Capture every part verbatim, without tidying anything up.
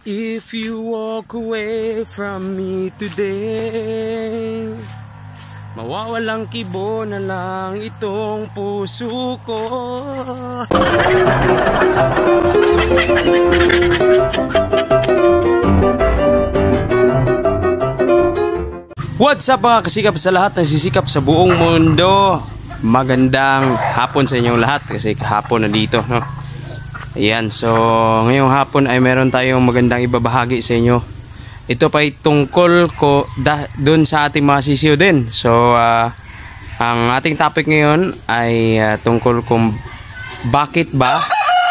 If you walk away from me today, mawawalang kibo na lang itong puso ko. What's up mga kasikap sa lahat ng sisikap sa buong mundo? Magandang hapon sa inyong lahat kasi hapon na dito, no? Ayan, so ngayong hapon ay meron tayong magandang ibabahagi sa inyo. Ito pa ay tungkol ko doon sa ating mga sisiyo din. So uh, ang ating topic ngayon ay uh, tungkol kung bakit ba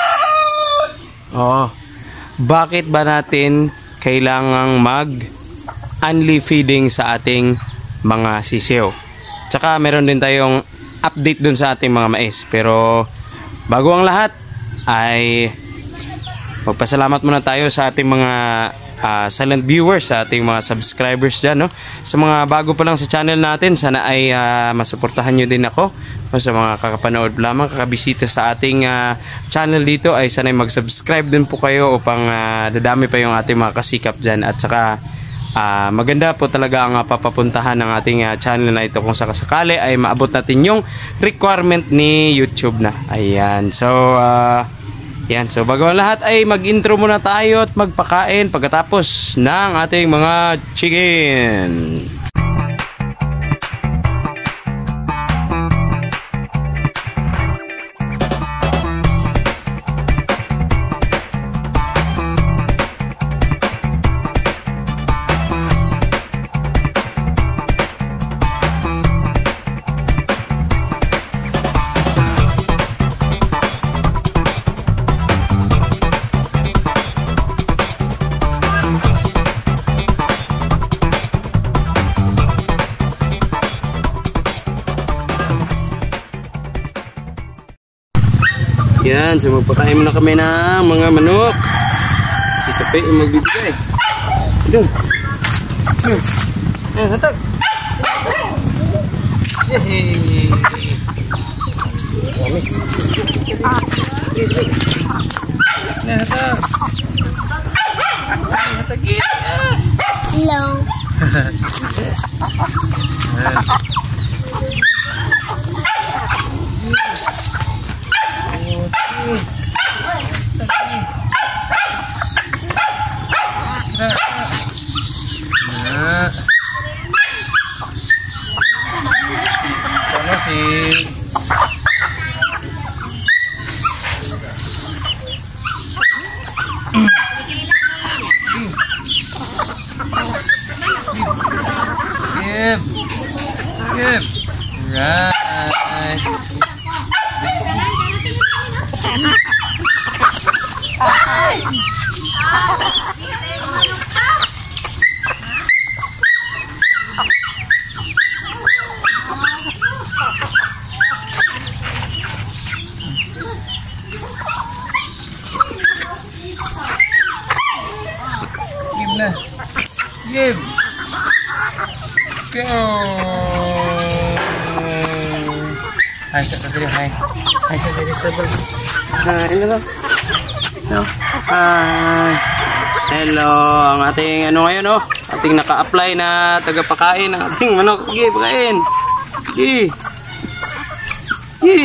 oh, bakit ba natin kailangang mag only feeding sa ating mga sisiyo. Tsaka meron din tayong update dun sa ating mga mais. Pero bago ang lahat ay magpasalamat muna tayo sa ating mga uh, silent viewers, sa ating mga subscribers dyan, no? Sa mga bago pa lang sa channel natin, sana ay uh, masuportahan nyo din ako. O sa mga kakapanood lamang, kakabisita sa ating uh, channel dito, ay sana ay mag-subscribe din po kayo upang uh, dadami pa yung ating mga kasikap dyan. At saka uh, maganda po talaga ang uh, papapuntahan ng ating uh, channel na ito kung sakasakali ay maabot natin yung requirement ni YouTube na. Ayan, so uh, yan, so bago ang lahat ay mag-intro muna tayo at magpakain pagkatapos ng ating mga chicken. Yan, so magpakain muna kami ng mga manok. Si Kape yung magbibigay. Doon. Doon. Ayan, hatag. Yehey. Dami. Ayan, hatag. Ayan, hatagin. Hello. Ayan. Nah, sana sih. Skip, skip, right. Give na. Give. Go. Hai sa tadi hai. Hai sa tadi sabar. Nah, ini loh. No. Hi. Hello, ang ating ano ngayon, oh. Ating naka-apply na tagapakain ng ating manok. Sige, pakain. Sige. Sige.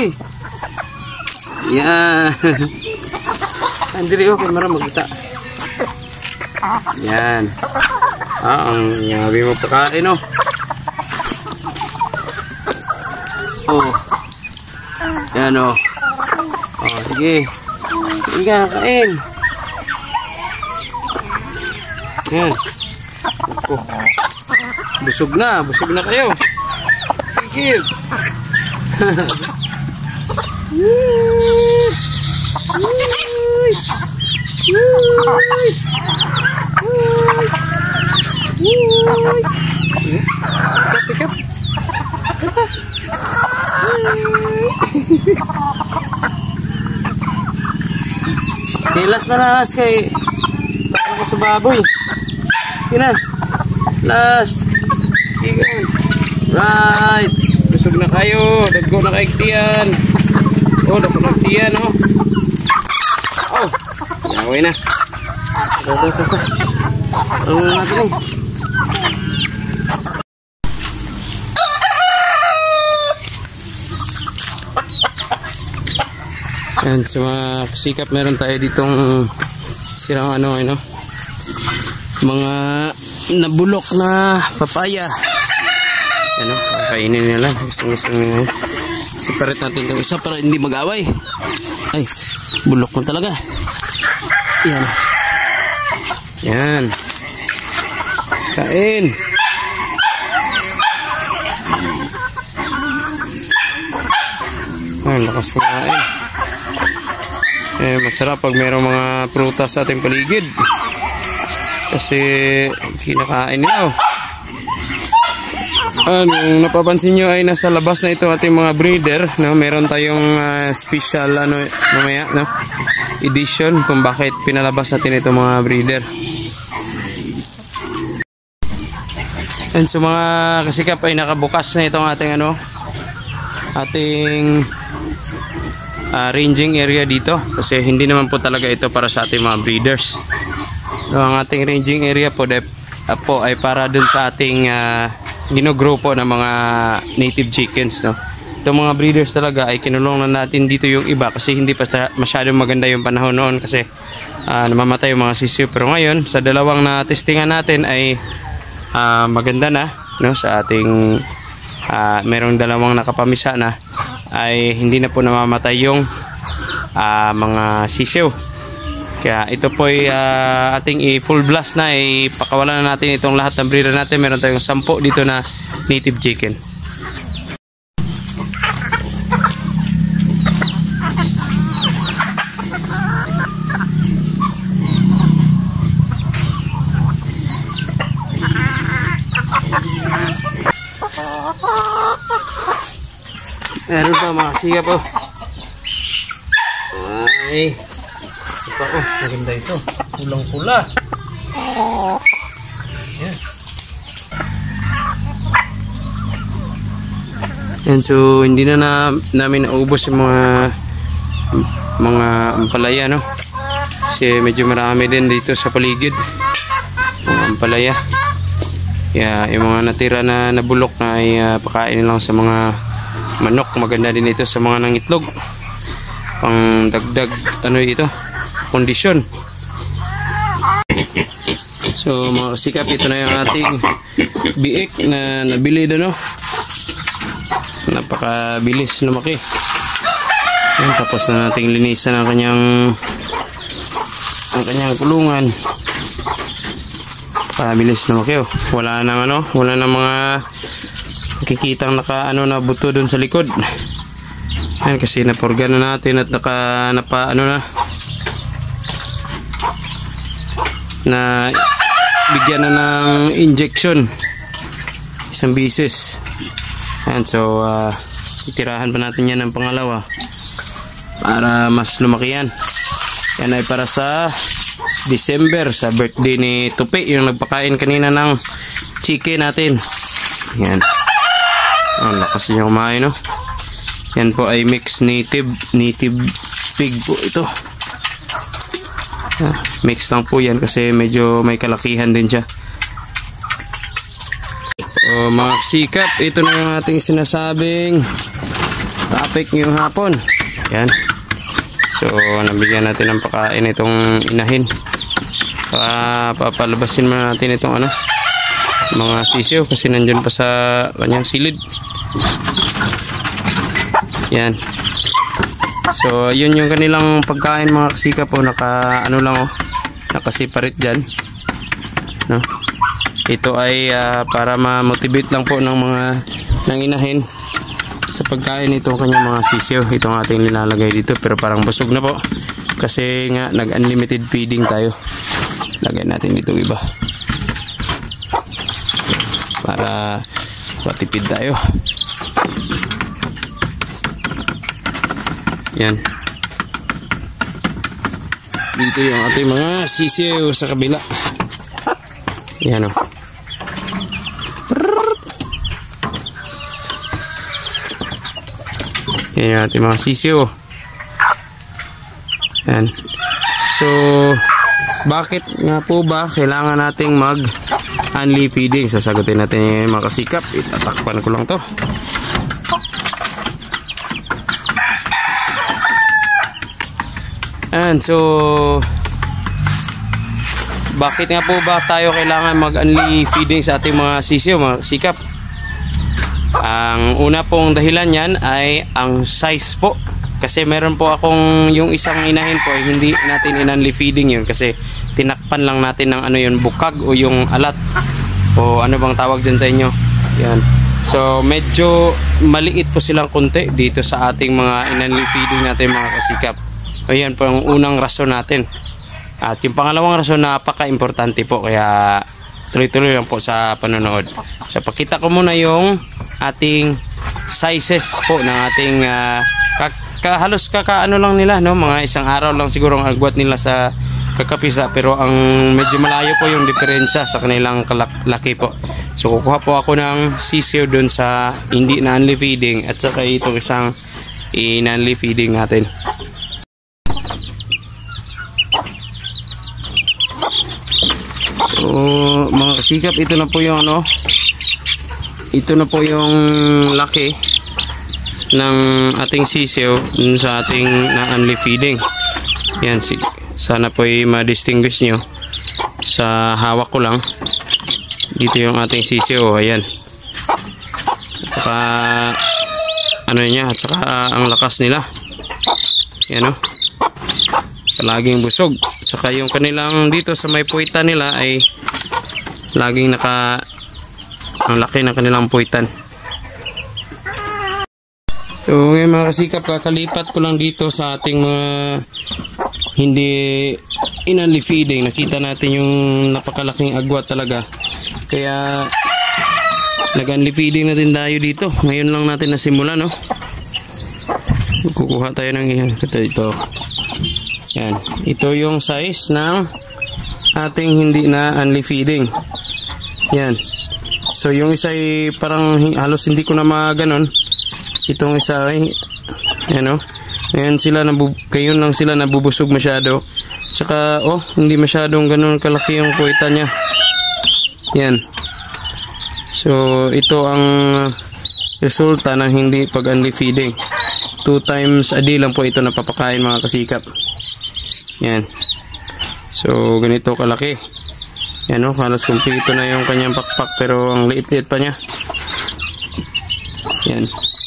Yan. Andiri, oh, kay mara magkita. Yan. Ah, ang yabi mo pakain, oh. Oh. Yan, oh. Oh, sige. Sige ka, kain. Yan. Ako. Busog na. Busog na kayo. Sige. Pick up. Tilas na las kay ako sa baboy. Kina. Last. Igan. Right. Busog na kayo. Daggo na kay tiyan. Oh, dapat na tiyan, oh. Oh. Yaway na. Ito, ito, ito. Ano na natin eh. Yan, sa mga kasikap, meron tayo ditong sirang ano, ano, mga nabulok na papaya. Ano, kainin nila. Gusto-gusto nila. Separate natin itong isa para hindi mag-away. Ay, bulok na talaga. Yan. Yan. Kain. Ay, lakas kumain. Eh, masarap pag mayroong mga prutas sa ating paligid. Kasi kinakain nila. Oh. Ano, napapansin nyo ay nasa labas na ito ating mga breeder, no? Meron tayong uh, special ano mamaya, no? Edition kung bakit pinalabas natin ito mga breeder. And so mga kasikap ay nakabukas na itong ating ano ating uh, ranging area dito kasi hindi naman po talaga ito para sa ating mga breeders. So, ang ating ranging area po, de, uh, po ay para dun sa ating uh, ginogrow po ng mga native chickens, no? Itong mga breeders talaga ay kinulong na natin dito yung iba kasi hindi pa masyadong maganda yung panahon noon kasi uh, namamatay yung mga sisiw. Pero ngayon sa dalawang na testingan natin ay uh, maganda na, no? Sa ating uh, merong dalawang nakapamisa na ay hindi na po namamatay yung uh, mga sisiw. Kaya ito po ay uh, ating i-full blast na, ipakawalan na natin itong lahat ng breeder natin. Meron tayong sampo dito na native chicken. Meron pa mga siya po. Ay. Ito, oh, maganda ito. Pulang-pula. Yan. Yan, so hindi na, na namin naubos yung mga mga ampalaya, no? Kasi medyo marami din dito sa paligid. Mga ampalaya. Kaya yung mga natira na nabulok na ay uh, pakain lang sa mga manok. Maganda din ito sa mga nangitlog. Pang dagdag, ano ito? Kondisyon. So mga kasikap, ito na yung ating biik na nabili doon, no? Napakabilis lumaki. Yan, tapos na nating linisan ang kanyang ang kanyang kulungan. Napakabilis lumaki, oh. Wala nang ano, wala nang mga nakikitang naka ano na buto doon sa likod. Yan, kasi napurga na natin at naka napa ano na na bigyan na ng injection isang bisis. And so uh, itirahan pa natin yan ng pangalawa para mas lumaki yan. Yan ay para sa December, sa birthday ni Tupi, yung nagpakain kanina ng chicken natin. Yan, ang lakas niya kumain, no? Yan po ay mixed native native pig po ito. Ah, mix lang po yan kasi medyo may kalakihan din siya. O mga sikap, ito na yung ating sinasabing topic ngayong hapon. Yan. So nabigyan natin ng pakain itong inahin. Pa, papalabasin muna natin itong ano, mga sisiw kasi nandyan pa sa kanyang silid. Yan. So yun yung kanilang pagkain mga kasikap po, naka ano lang, oh, naka-separate dyan, no? Ito ay uh, para ma-motivate lang po ng mga ng inahin sa pagkain itong kanyang mga sisiw. Itong ating nilalagay dito pero parang busog na po kasi nga nag-unlimited feeding tayo. Lagay natin dito iba para matipid tayo. Yan. Dito yung ating mga sisiw sa kabila. Yan, o. Yan yung ating mga sisiw. Yan. So bakit nga po ba kailangan nating mag unli feeding? Sasagutin natin yung mga kasikap. Itatakpan ko lang to. And so, bakit nga po ba tayo kailangan mag unli feeding sa ating mga sisiyo, mga kasikap? Ang una pong dahilan yan ay ang size po. Kasi meron po akong yung isang inahin po, hindi natin in-unli feeding yun kasi tinakpan lang natin ng ano yun, bukag o yung alat o ano bang tawag dyan sa inyo. Yan. So medyo maliit po silang konti dito sa ating mga in-unli feeding natin, mga kasikap. O yan po ang unang rason natin. At yung pangalawang rason, napaka-importante po, kaya tuloy-tuloy lang po sa panonood. So pakita ko muna yung ating sizes po ng ating uh, Ka, halos kaka ano lang nila, no, mga isang araw lang siguro ang agwat nila sa kakapisa, pero ang medyo malayo po yung diferensya sa kanilang laki po. So kukuha po ako ng sisiyo dun sa hindi na unli feeding at saka itong isang in-unli feeding natin. So mga kasikap, ito na po yung ano, ito na po yung laki ng ating sisiyo dun sa ating na-unli feeding. Yan, sana po ay ma-distinguish nyo sa hawak ko lang. Dito yung ating sisiyo, ayan. At saka ano niya, at saka ang lakas nila. Yan o, palaging busog. At saka yung kanilang dito sa may puwitan nila ay laging naka, ang laki ng kanilang puwitan. So ngayon mga kasikap, kakalipat ko lang dito sa ating mga hindi in-unli feeding. Nakita natin yung napakalaking agwat talaga, kaya nag-unli feeding natin tayo dito. Ngayon lang natin nasimula, no? Kukuha tayo ng ito, ito. Yan, ito yung size ng ating hindi na unli feeding. Yan. So yung isa ay parang halos hindi ko na maganon. Itong isa ay ano, ngayon sila nabu kayon lang sila nabubusog masyado. Tsaka oh, hindi masyadong ganoon kalaki yung kuwita niya. Yan. So ito ang resulta ng hindi pag-unli feeding. Two times a day lang po ito napapakain, mga kasikap. Yan. So ganito kalaki. Yan oh, halos kumpleto na yung kanyang pakpak, pero ang liit-liit pa niya. Yan.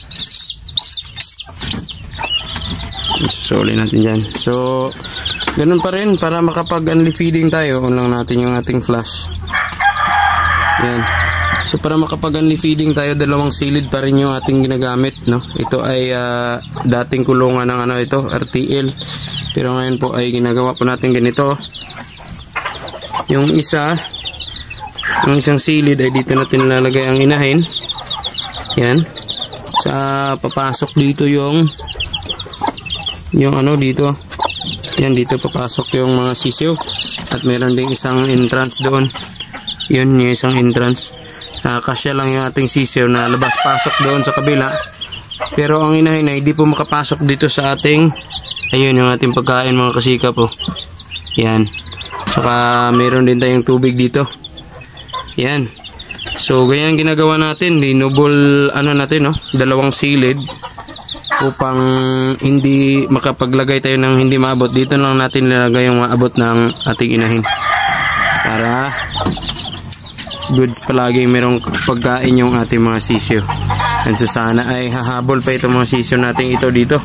Susuli natin dyan. So ganun pa rin, para makapag-unli feeding tayo, on lang natin yung ating flash. Yan. So para makapag-unli feeding tayo, dalawang silid pa rin yung ating ginagamit, no? Ito ay uh, dating kulungan ng ano ito, R T L, pero ngayon po ay ginagawa po natin ganito. Yung isa, yung isang silid ay dito natin nilalagay ang inahin. Yan. Sa papasok dito yung yung ano dito, yan, dito papasok yung mga sisiyo, at meron ding isang entrance doon. Yun yung isang entrance, uh, kasya lang yung ating sisiyo na labas-pasok doon sa kabila, pero ang inahin ay hindi po makapasok dito sa ating, ayun yung ating pagkain, mga kasika po. Yan, saka meron din tayong tubig dito. Yan. So ganyan ginagawa natin, dinubol ano natin, no, dalawang silid upang hindi makapaglagay tayo ng hindi maabot. Dito lang natin nilagay yung maabot ng ating inahin para goods palagi merong pagkain yung ating mga sisiyo. And so sana ay hahabol pa itong mga sisiyo natin ito dito.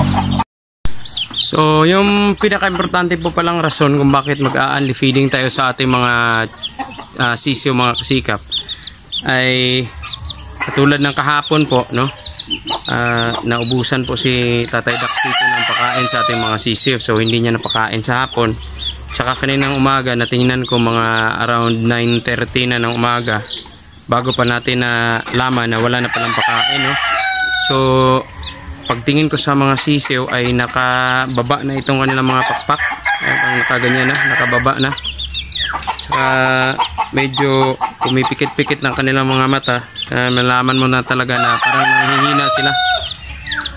So yung pinaka-importante po palang rason kung bakit mag-a-unli feeding tayo sa ating mga uh, sisiyo, mga kasikap, ay katulad ng kahapon po, no? Uh, naubusan po si Tatay Dax dito ng pakain sa ating mga sisiyo. So hindi niya napakain sa hapon. Tsaka kaninang umaga, natingnan ko mga around nine thirty na ng umaga, bago pa natin na laman na wala na palang pakain, no? So pagtingin ko sa mga sisiyo ay nakababa na itong kanilang mga pakpak. Ang nakaganyan na, nakababa na. Tsaka medyo pumipikit-pikit ng kanilang mga mata. Uh, malaman mo na talaga na parang nanghihina sila.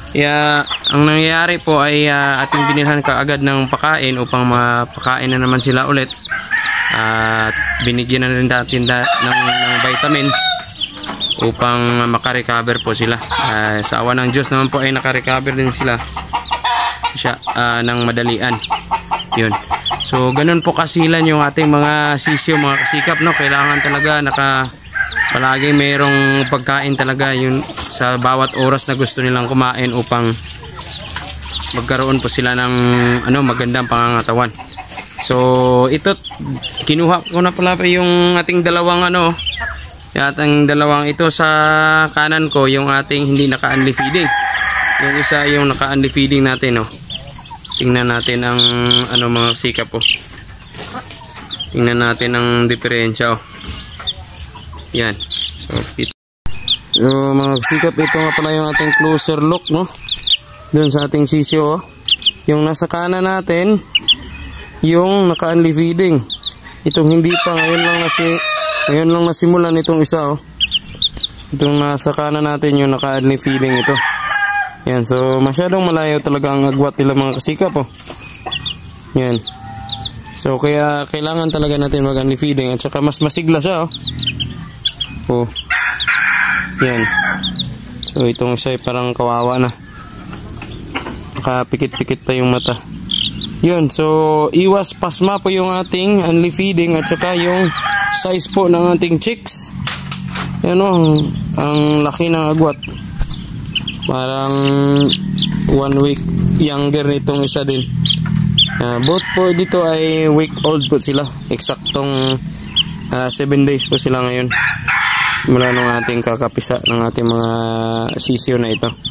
Kaya ang nangyayari po ay uh, ating binilhan kaagad ng pakain upang mapakain na naman sila ulit. At uh, binigyan na rin natin da, ng, ng vitamins upang makarecover po sila. Uh, sa awa ng Diyos naman po ay nakarecover din sila siya, uh, ng madalian. Yun. So ganun po kasilan yung ating mga sisiyo, mga kasikap, no? Kailangan talaga naka palagi mayroong pagkain talaga yun sa bawat oras na gusto nilang kumain upang magkaroon po sila ng ano, magandang pangangatawan. So ito, kinuha ko na pala yung ating dalawang ano, yung ating dalawang ito sa kanan ko, yung ating hindi naka-only feeding. Yung isa yung naka-only feeding natin, no. Tingnan natin ang ano, mga sikap po. Tingnan natin ang diferensya, oh. Yan. So, ito. So, mga sikap, ito nga pala yung ating closer look, no? Doon sa ating sisyo, oh. Yung nasa kanan natin, yung naka-only feeding. Itong hindi pa, ngayon lang nasi, ngayon lang nasimulan itong isa, oh. Itong nasa kanan natin, yung naka-only feeding ito. Yan. So, masyadong malayo talaga ang agwat nila, mga kasikap, oh. Yan. So, kaya kailangan talaga natin mag-only feeding. At saka mas masigla siya, oh. Oh. Yan. So itong isa ay parang kawawa na. Nakapikit-pikit pa yung mata. Yun. So iwas pasma po yung ating only feeding at saka yung size po ng ating chicks. Yan, oh, ang, ang laki ng agwat. Parang one week younger nitong isa din. Uh, both po dito ay week old po sila. Eksaktong uh, seven days po sila ngayon mula nung ating kakapisa ng ating mga sisiyo na ito.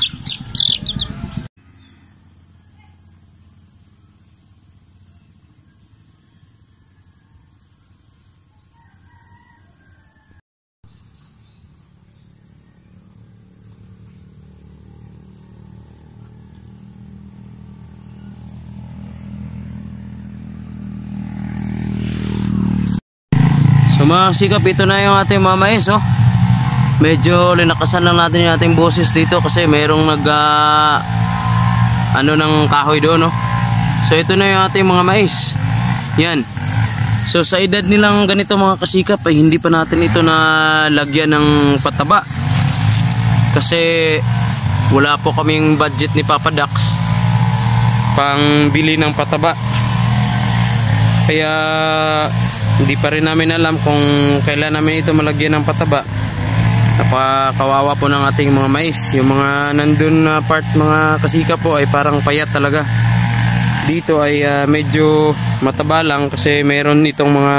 So mga sikap, ito na yung ating mga mais, oh. Medyo linakasan lang natin yung ating boses dito kasi mayroong nag uh, ano ng kahoy doon, oh. So ito na yung ating mga mais. Yan. So sa edad nilang ganito, mga kasikap, ay hindi pa natin ito na lagyan ng pataba. Kasi wala po kaming budget ni Papa Dax pang bili ng pataba. Kaya hindi pa rin namin alam kung kailan namin ito malagyan ng pataba. Napakawawa po ng ating mga mais. Yung mga nandun na part, mga kasikap po, ay parang payat talaga. Dito ay uh, medyo mataba lang kasi meron itong mga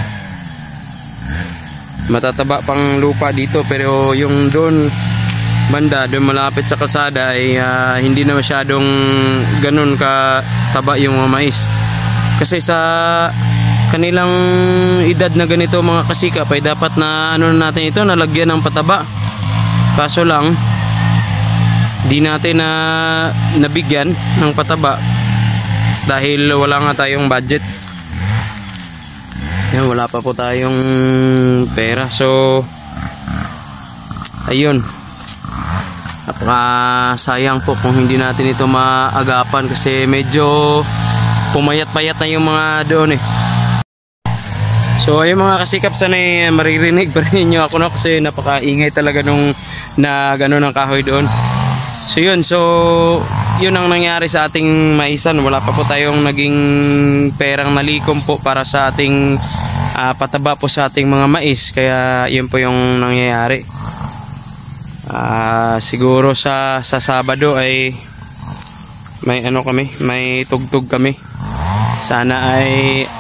matataba pang lupa dito. Pero yung doon banda, doon malapit sa kalsada ay uh, hindi na masyadong ganun kataba yung mga mais. Kasi sa kanilang edad na ganito, mga kasikap, ay dapat na ano natin ito, nalagyan ng pataba. Kaso lang di natin na nabigyan ng pataba dahil wala nga tayong budget. Yan, wala pa po tayong pera. So ayun, napaka sayang po kung hindi natin ito maagapan kasi medyo pumayat-payat na yung mga doon, eh. So ayun, mga kasikap, sana'y maririnig pa rin nyo ako, no? Kasi napakaingay talaga nung na gano'n ang kahoy doon. So yun, so yun ang nangyari sa ating maisan. Wala pa po tayong naging perang nalikom po para sa ating uh, pataba po sa ating mga mais. Kaya yun po yung nangyayari. Uh, siguro sa, sa Sabado ay may ano kami, may tugtog kami. Sana ay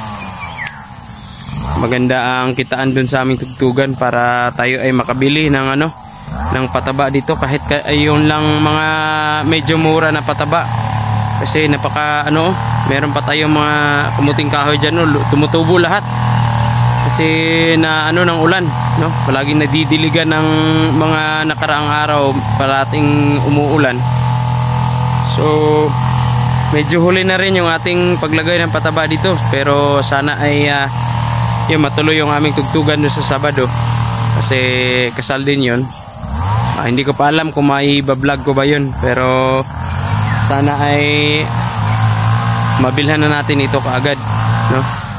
maganda ang kitaan dun sa aming tugtugan para tayo ay makabili ng ano, ng pataba dito, kahit ayun lang mga medyo mura na pataba. Kasi napaka ano, meron pa tayong mga kamuting kahoy dyan, no? Tumutubo lahat kasi na ano ng ulan, no? Palaging nadidiligan ng mga nakaraang araw, parating umuulan. So medyo huli na rin yung ating paglagay ng pataba dito, pero sana ay uh, yung matuloy yung aming tugtugan doon sa Sabado kasi kasal din yun. Ah, hindi ko pa alam kung mai-vlog ko ba yun, pero sana ay mabilhan na natin ito kaagad, no?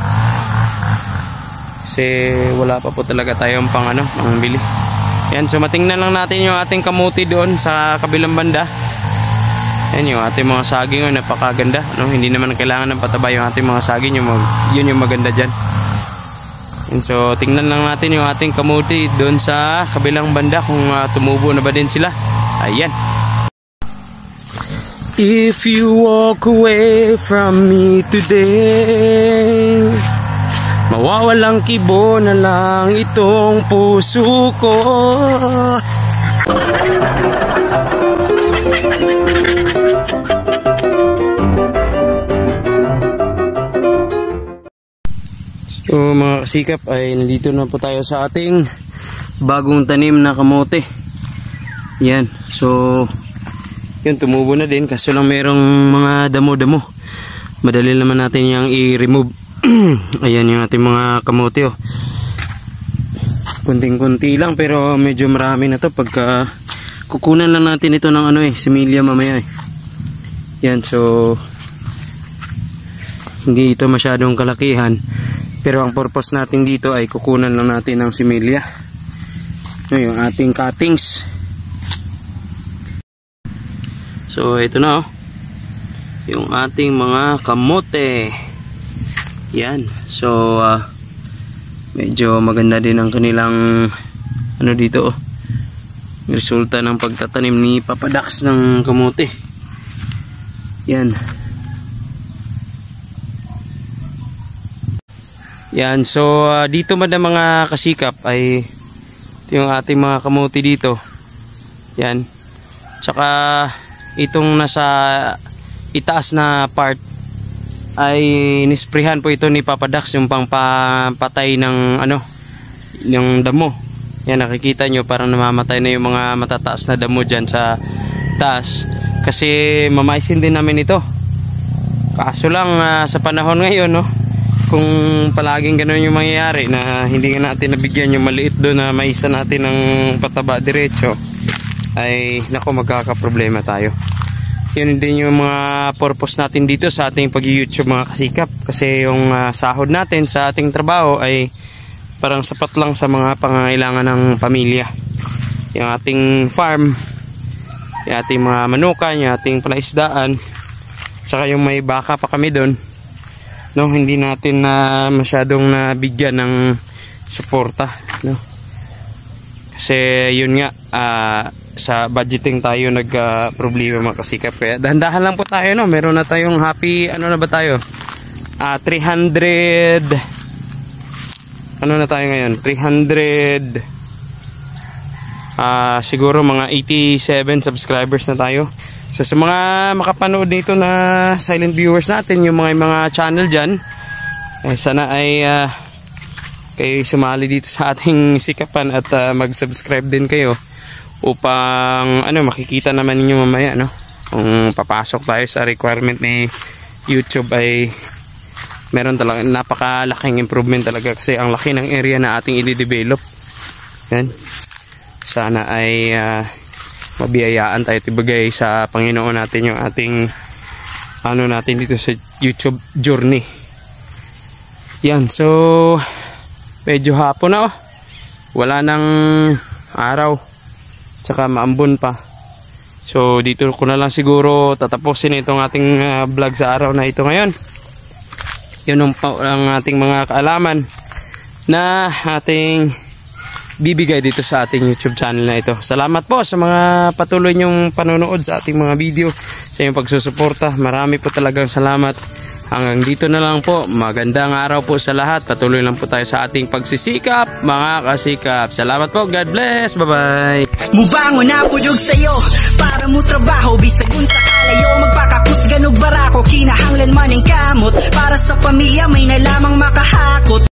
Kasi wala pa po talaga tayong pang ano, pang bili. Yan, so matingnan lang natin yung ating kamuti doon sa kabilang banda. Yan yung ating mga saging, oh, napakaganda, no? Hindi naman kailangan ng pataba yung ating mga saging, yung mag, yun yung maganda dyan. And so tingnan lang natin yung ating kamuti doon sa kabilang banda kung uh, tumubo na ba din sila. Ayan. If you walk away from me today, mawawalang kibo na lang itong puso ko. So mga kasikap, ay nandito na po tayo sa ating bagong tanim na kamote. Yan, so yun, tumubo na din, kaso lang merong mga damo-damo. Madali naman natin yung i-remove. Ayan yung ating mga kamote, oh. Kunting-kunti lang pero medyo marami na to pagka kukunan lang natin ito ng ano eh, similya mamaya eh. Yan, so hindi ito masyadong kalakihan. Pero ang purpose natin dito ay kukunan lang natin ng similya. Ito yung ating cuttings. So ito na, oh, yung ating mga kamote. Yan. So uh, medyo maganda din ang kanilang ano dito, oh, resulta ng pagtatanim ni Papa Dax ng kamote. Yan. Yan, so uh, dito man ang mga kasikap ay ito yung ating mga kamote dito. Yan. Tsaka itong nasa itaas na part ay nisprehan po ito ni Papa Dax, yung pangpatay ng ano, yung damo. Yan, nakikita nyo parang namamatay na yung mga matataas na damo dyan sa taas. Kasi mamaisin din namin ito. Kaso lang uh, sa panahon ngayon, no, kung palaging ganoon yung mangyayari na hindi nga natin nabigyan yung maliit doon na maisa natin ng pataba diretso, ay nako, magkakaproblema tayo. Yun din yung mga purpose natin dito sa ating pag-YouTube mga kasikap, kasi yung uh, sahod natin sa ating trabaho ay parang sapat lang sa mga pangangailangan ng pamilya. Yung ating farm, yung ating mga manukan, yung ating palaisdaan, saka yung may baka pa kami doon, no, hindi natin na uh, masyadong nabigyan ng suporta, no? Kasi yun nga, uh, sa budgeting tayo nag uh, problema mga kasikap, kaya dahan-dahan lang po tayo, no? Meron na tayong happy, ano na ba tayo, uh, three hundred, ano na tayo ngayon, three hundred, uh, siguro mga eighty-seven subscribers na tayo. So sa mga makapanood nito na silent viewers natin, yung mga mga channel dyan, eh, sana ay uh, kayo sumali dito sa ating sikapan at uh, mag-subscribe din kayo upang ano, makikita naman ninyo mamaya, no, kung papasok tayo sa requirement ni YouTube ay meron talaga napakalaking improvement talaga, kasi ang laki ng area na ating i-develop. Yan, sana ay uh, mabiyayaan tayo tibagay sa Panginoon natin yung ating ano natin dito sa YouTube journey. Yan, so medyo hapon na, oh, wala nang araw, tsaka maambon pa. So dito ko na lang siguro tatapusin itong ating uh, vlog sa araw na ito ngayon. Yun ang, ang ating mga kaalaman na ating bibigay dito sa ating YouTube channel na ito. Salamat po sa mga patuloy nyong panonood sa ating mga video, sa inyong pagsusuporta. Marami po talagang salamat. Hanggang dito na lang po. Magandang araw po sa lahat. Patuloy lang po tayo sa ating pagsisikap, mga kasikap. Salamat po. God bless. Bye-bye. Mubangon na puyog sa'yo para mo trabaho, bisag unsa kalayo, magpakakusganog barako, kinahanglan man ang kamot para sa pamilya, may na lamang makahakot.